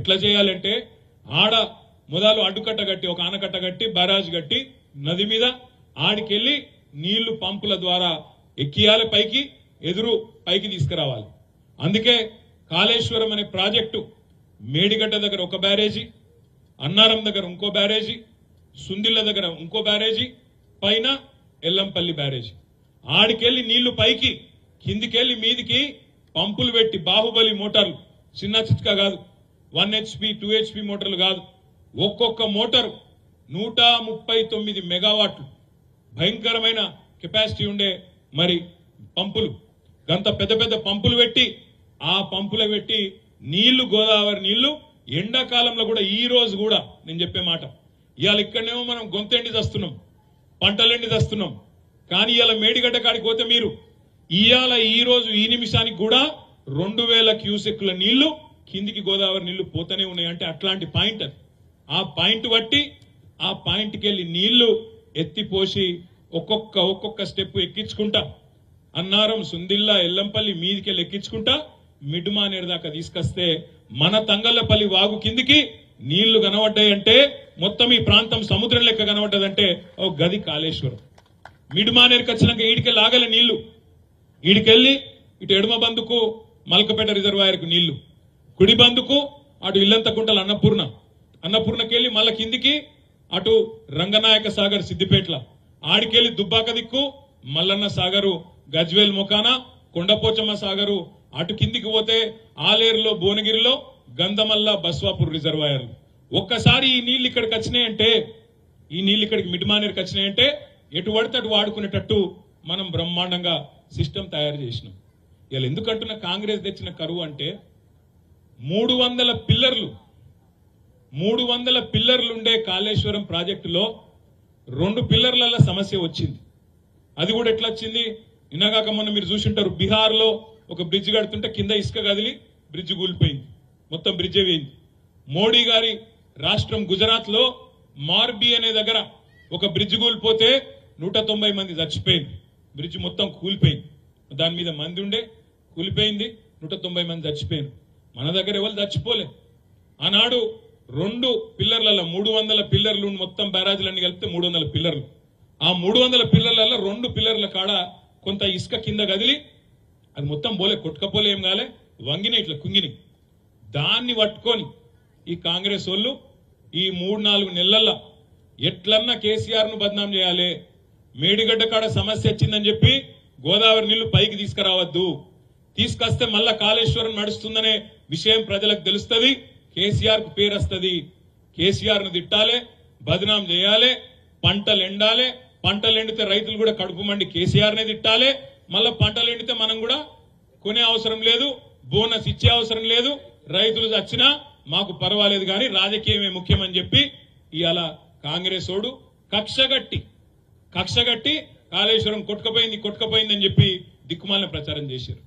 ఎట్లా చేయాలంటే ఆడ మొదలు అడ్డుకట్ట కట్టి ఒక ఆనకట్ట కట్టి బ్యారాజ్ కట్టి నది మీద ఆడికెళ్లి నీళ్లు పంపుల ద్వారా ఎక్కియాలి పైకి ఎదురు పైకి తీసుకురావాలి. అందుకే కాళేశ్వరం అనే ప్రాజెక్టు మేడిగడ్డ దగ్గర ఒక బ్యారేజీ, అన్నారం దగ్గర ఇంకో బ్యారేజీ, సుందిళ్ల దగ్గర ఇంకో బ్యారేజీ, పైన ఎల్లంపల్లి బ్యారేజీ. ఆడికెళ్లి నీళ్లు పైకి కిందికెళ్లి మీదికి పంపులు పెట్టి బాహుబలి మోటార్లు, చిన్న చిట్కా కాదు, 1 HP 2 HP మోటార్లు కాదు, ఒక్కొక్క మోటారు 139 మెగావాట్లు భయంకరమైన కెపాసిటీ ఉండే మరి పంపులు, గంత పెద్ద పెద్ద పంపులు పెట్టి ఆ పంపులు పెట్టి నీళ్లు, గోదావరి నీళ్లు ఎండాకాలంలో కూడా ఈ రోజు కూడా నేను చెప్పే మాట, ఇవాళ ఇక్కడనేమో మనం గొంతెండి తెస్తున్నాం, పంటలెండి తెస్తున్నాం, కానీ ఇవాళ మేడిగడ్డ కాడికి పోతే మీరు ఇవాళ ఈ రోజు ఈ నిమిషానికి కూడా 2000 క్యూసెక్ల నీళ్లు కిందికి గోదావరి నీళ్లు పోతూనే ఉన్నాయి. అంటే అట్లాంటి పాయింట్ అది. ఆ పాయింట్ బట్టి ఆ పాయింట్కి వెళ్ళి నీళ్లు ఎత్తిపోసి ఒక్కొక్క స్టెప్ ఎక్కించుకుంటా అన్నారం, సుందిల్ల, ఎల్లంపల్లి మీదికెళ్ళి ఎక్కించుకుంటా మిడ్మానేరు దాకా తీసుకొస్తే మన తంగళ్లపల్లి వాగు కిందికి నీళ్లు కనబడ్డాయంటే మొత్తం ఈ ప్రాంతం సముద్రం లెక్క కనబడ్డదంటే ఓ గది కాళేశ్వరం. మిడ్మానేరుకి వచ్చినాక ఈడికెళ్ళి ఆగలే నీళ్లు, ఈడికెళ్ళి ఇటు ఎడమ బందుకు మల్కపేట రిజర్వాయర్కు నీళ్లు, కుడి బందుకు అటు ఇల్లంతకుంటల అన్నపూర్ణకెళ్ళి మళ్ళా కిందికి అటు రంగనాయక సాగర్ సిద్దిపేట్ల, ఆడికెళ్లి దుబ్బాక దిక్కు మల్లన్న సాగరు, గజ్వేల్ మొకాన కొండపోచమ్మ సాగరు, అటు కిందికి పోతే ఆలేరులో, భువనగిరిలో గంధమల్ల, బస్వాపూర్ రిజర్వాయర్లు. ఒక్కసారి ఈ నీళ్లు ఇక్కడికి వచ్చినాయంటే, ఈ నీళ్లు ఇక్కడికి మిడ్మానేరుకి వచ్చినాయంటే ఎటు పడితే అటు వాడుకునేటట్టు మనం బ్రహ్మాండంగా సిస్టమ్ తయారు చేసినాం. ఇలా ఎందుకంటున్న కాంగ్రెస్ తెచ్చిన కరువు అంటే 300 పిల్లర్లు ఉండే కాళేశ్వరం ప్రాజెక్టులో 2 పిల్లర్ల సమస్య వచ్చింది. అది కూడా ఎట్లా వచ్చింది, నిన్నగాక మొన్న మీరు చూసింటారు, బీహార్ లో ఒక బ్రిడ్జ్ కడుతుంటే కింద ఇసుక కదిలి బ్రిడ్జ్ కూలిపోయింది, మొత్తం బ్రిడ్జ్ పోయింది. మోడీ గారి రాష్ట్రం గుజరాత్ లో మార్బీ అనే దగ్గర ఒక బ్రిడ్జ్ కూలిపోతే 190 మంది చచ్చిపోయింది, బ్రిడ్జ్ మొత్తం కూలిపోయింది. దాని మీద మంది ఉండే కూలిపోయింది, 190 మంది చచ్చిపోయింది. మన దగ్గర ఎవరు చచ్చిపోలే. ఆనాడు 2 పిల్లర్లలో 300 పిల్లర్లు మొత్తం బ్యారాజీలన్నీ కలిపితే 300 పిల్లర్లు. ఆ 300 పిల్లర్లలో 2 పిల్లర్ల కాడ కొంత ఇసుక కింద కదిలి అది మొత్తం పోలే, కొట్టుకపోలే, ఏం కాలే, వంగిని ఇట్లా కుంగిని. దాన్ని పట్టుకొని ఈ కాంగ్రెస్ వాళ్ళు ఈ 3-4 నెలల్లో ఎట్లన్నా కేసీఆర్ ను బద్నాం చేయాలి, మేడిగడ్డ కాడ సమస్య వచ్చిందని చెప్పి గోదావరి నీళ్లు పైకి తీసుకురావద్దు, తీసుకొస్తే మళ్ళా కాళేశ్వరం నడుస్తుందనే విషయం ప్రజలకు తెలుస్తుంది, కేసీఆర్ కు పేరు వస్తుంది, కేసీఆర్ ను తిట్టాలి, బద్నాం చేయాలి, పంటలు ఎండాలి, పంటలు ఎండితే రైతులు కూడా కడుపు మండి కేసీఆర్ నే తిట్టాలి, మళ్ళా పంటలు ఎండితే మనం కూడా కొనే అవసరం లేదు, బోనస్ ఇచ్చే అవసరం లేదు, రైతులు చచ్చినా మాకు పర్వాలేదు కానీ రాజకీయమే ముఖ్యమని చెప్పి ఇవాళ కాంగ్రెస్ ఓడు కక్షగట్టి కాళేశ్వరం కొట్టుకపోయింది అని చెప్పి దిక్కుమాలిన ప్రచారం చేశారు.